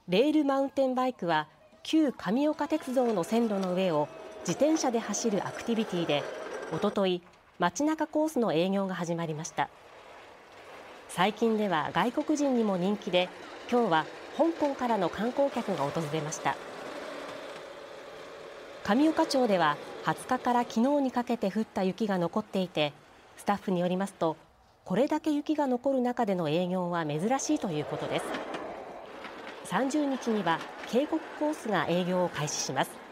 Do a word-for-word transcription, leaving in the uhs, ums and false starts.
レールマウンテンバイクは旧上岡鉄道の線路の上を自転車で走るアクティビティで、おととい街中コースの営業が始まりました。最近では外国人にも人気で、今日は香港からの観光客が訪れました。上岡町でははつかから昨日にかけて降った雪が残っていて、スタッフによりますと、これだけ雪が残る中での営業は珍しいということです。さんじゅうにちには渓谷コースが営業を開始します。